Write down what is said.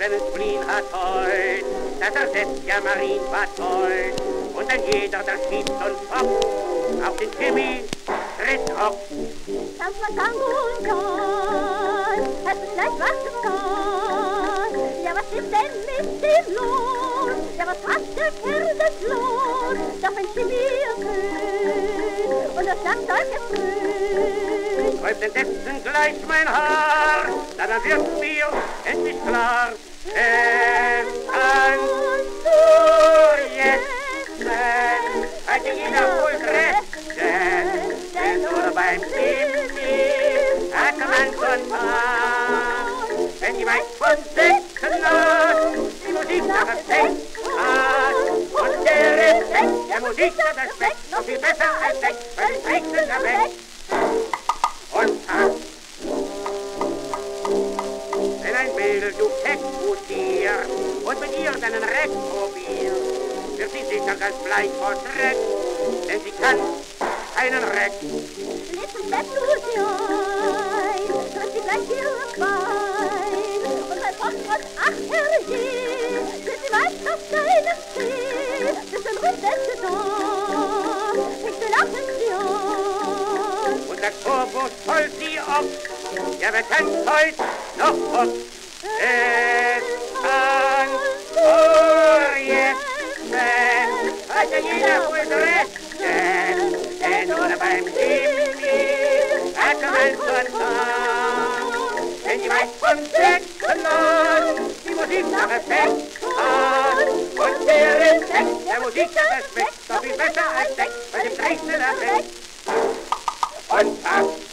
seinen Spleen hat heut, das ersetzt ja Marienbad-Gold. Und dann jeder, der schiebt und foppt, auf den Jimmy tritt auf. Tanz mal Tango und Tanz, hast du gleich was du kannst. Ja, was ist denn mit dem los? Ja, was hat der Kerl das los? Doch ein Chemie-König und das sagt euch es grün. Träumt entsetzen gleich mein Haar, dann wird mir endlich klar, es kannst du jetzt sein, hat ja jeder wohl Gretchen, denn nur beim Chemie hat man schon mal. Wenn die Wein von Säcken die Musik nach Respekt hat, und der Respekt der Musik nach Respekt noch viel besser als Sex, weil es regnet am Weg. Und wenn ein Mädel du exekutiert und mit ihr deinen Reck probiert, wird sie sicher ganz bleich vor Schreck, denn sie kann keinen Reck. Listen, setz du sie ein, tritt sie gleich hier Bein. Und mein Postgott, ach herrje, sind sie weit auf deinem Steh. Das ist ein Rundsätze da, ich will Attention. Und der Korbus holt sie ab, ja, wer tanzt heut noch ab? Es kann jetzt sein, hat ja jeder wohl Rechten, denn nur beim Chemie hat man schon Tag. Wenn die Weib von Säcken die Musik nach Effekt hat, und der Respekt der Musik nach Respekt, doch viel besser als Sex, weil dem Rechnen erweckt. Und